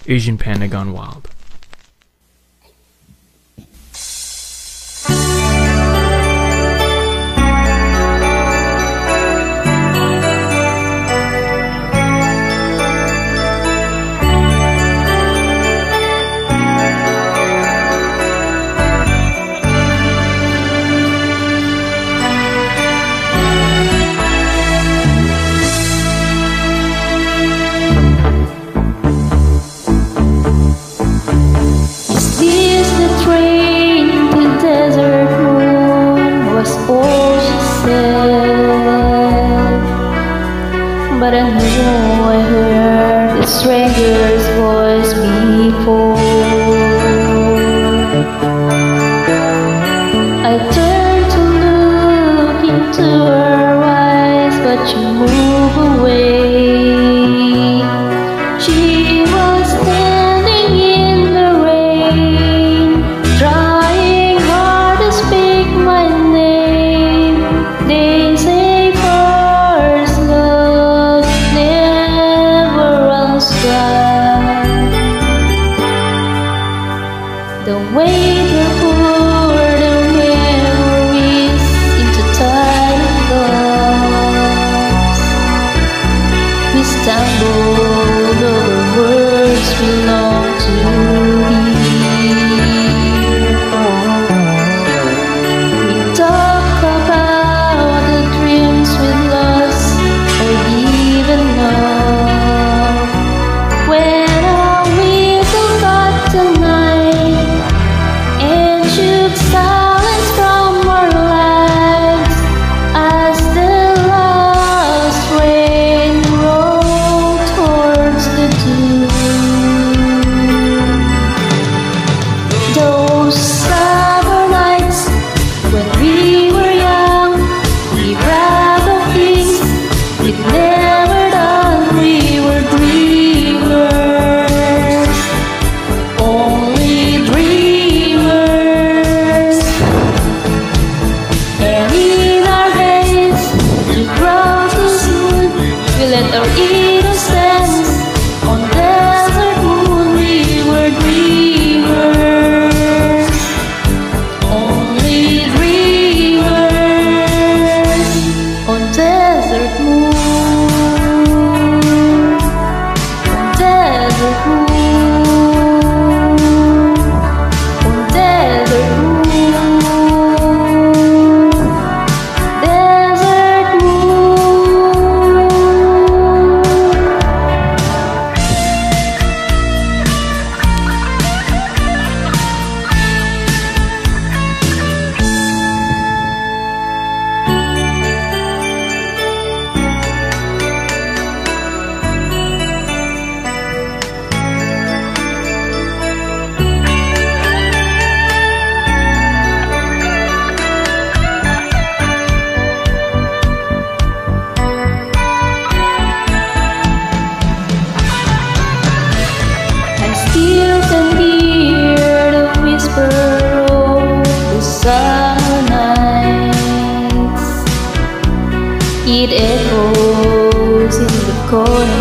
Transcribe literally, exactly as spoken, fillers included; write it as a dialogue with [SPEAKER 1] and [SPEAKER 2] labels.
[SPEAKER 1] Asian Panda Gone Wild.
[SPEAKER 2] But I know I heard a stranger's voice before. I turned to look into her eyes, but she moved away. She was standing in the rain, trying hard to speak my name. They say first love never runs dry. The way they pour their memories into tiny cups, we stumble over words we long to hear. We talk about the dreams we lost or given up. When our whistle got the night and shook silence from our lives, as the last rain rolled towards the dune. Those summer nights when we were young, we dreamt of things we'd never done. We were dreamers, only dreamers. And in our days to grow too soon, we let our innocence on desert moon. We were dreamers, only dreamers on desert moon, on desert moon, on desert moon, desert moon. I still can hear the whisper of the summer nights. It echoes in the corner